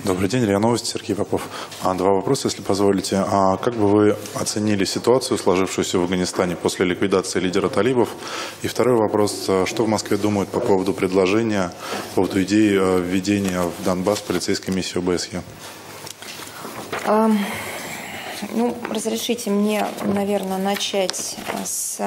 Добрый день, РИА Новости, Сергей Попов. Два вопроса, если позволите. Как бы вы оценили ситуацию, сложившуюся в Афганистане после ликвидации лидера талибов? И второй вопрос, что в Москве думают по поводу предложения, по поводу идеи введения в Донбасс полицейской миссии ОБСЕ? Разрешите мне, наверное, начать с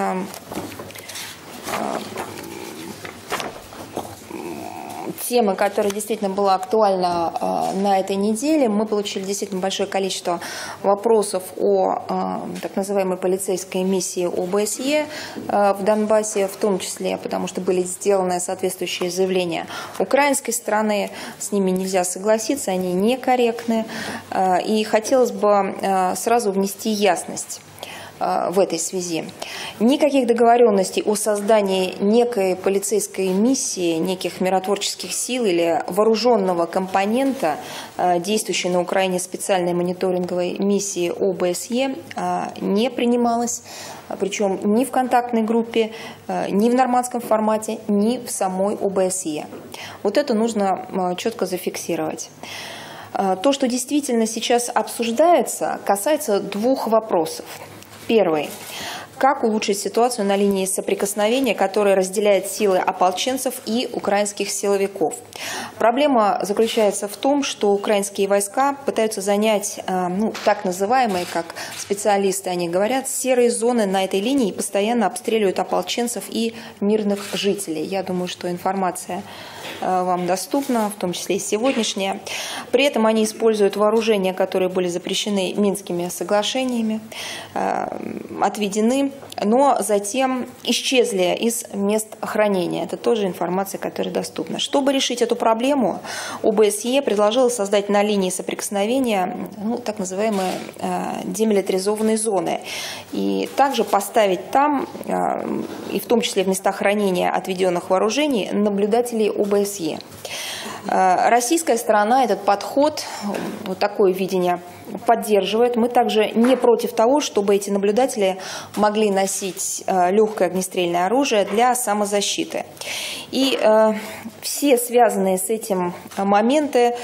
темы, которая действительно была актуальна на этой неделе. Мы получили действительно большое количество вопросов о так называемой полицейской миссии ОБСЕ в Донбассе, в том числе, потому что были сделаны соответствующие заявления украинской стороны. С ними нельзя согласиться, они некорректны. И хотелось бы сразу внести ясность в этой связи. Никаких договоренностей о создании некой полицейской миссии, неких миротворческих сил или вооруженного компонента, действующей на Украине специальной мониторинговой миссии ОБСЕ, не принималось, причем ни в контактной группе, ни в нормандском формате, ни в самой ОБСЕ. Вот это нужно четко зафиксировать. То, что действительно сейчас обсуждается, касается двух вопросов. Первый. Как улучшить ситуацию на линии соприкосновения, которая разделяет силы ополченцев и украинских силовиков? Проблема заключается в том, что украинские войска пытаются занять так называемые, как специалисты они говорят, серые зоны на этой линии и постоянно обстреливают ополченцев и мирных жителей. Я думаю, что информация вам доступна, в том числе и сегодняшняя. При этом они используют вооружения, которые были запрещены Минскими соглашениями, отведены, но затем исчезли из мест хранения. Это тоже информация, которая доступна. Чтобы решить эту проблему, ОБСЕ предложила создать на линии соприкосновения так называемые демилитаризованные зоны. И также поставить там, и в том числе в местах хранения отведенных вооружений, наблюдателей ОБСЕ. Российская сторона этот подход, вот такое видение, поддерживает. Мы также не против того, чтобы эти наблюдатели могли носить легкое огнестрельное оружие для самозащиты. И все связанные с этим моменты,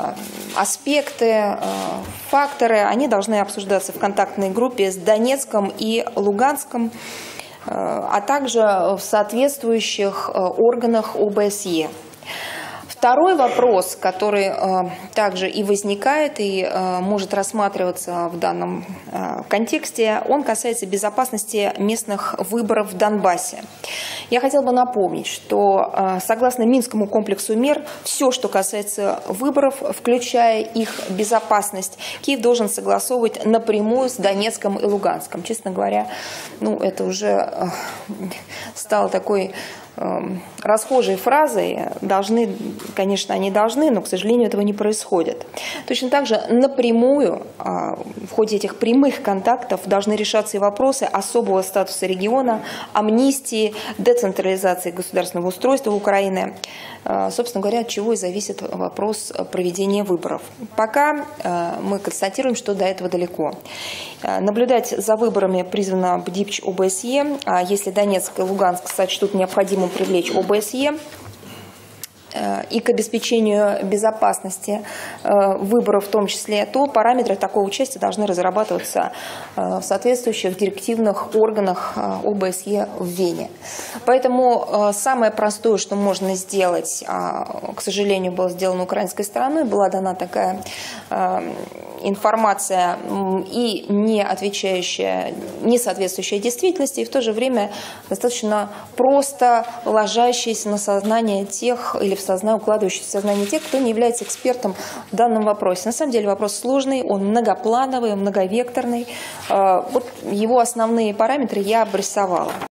аспекты, факторы, они должны обсуждаться в контактной группе с Донецком и Луганском, а также в соответствующих органах ОБСЕ. Второй вопрос, который также и возникает, и может рассматриваться в данном контексте, он касается безопасности местных выборов в Донбассе. Я хотела бы напомнить, что согласно Минскому комплексу мер, все, что касается выборов, включая их безопасность, Киев должен согласовывать напрямую с Донецком и Луганском. Честно говоря, это уже стало такой расхожей фразой. Должны, конечно, они должны, но, к сожалению, этого не происходит. Точно так же напрямую в ходе этих прямых контактов должны решаться и вопросы особого статуса региона, амнистии, децентрализации государственного устройства Украины. Собственно говоря, от чего и зависит вопрос проведения выборов. Пока мы констатируем, что до этого далеко. Наблюдать за выборами призвана БДИПЧ ОБСЕ. Если Донецк и Луганск сочтут необходимым привлечь ОБСЕ и к обеспечению безопасности выборов в том числе, то параметры такого участия должны разрабатываться в соответствующих директивных органах ОБСЕ в Вене. Поэтому самое простое, что можно сделать, к сожалению, было сделано украинской стороной, была дана такая информация и не отвечающая, не соответствующая действительности, и в то же время достаточно просто ложащаяся на сознание тех или в сознание, укладывающийся в сознание тех, кто не является экспертом в данном вопросе. На самом деле вопрос сложный, он многоплановый, многовекторный. Вот его основные параметры я обрисовала.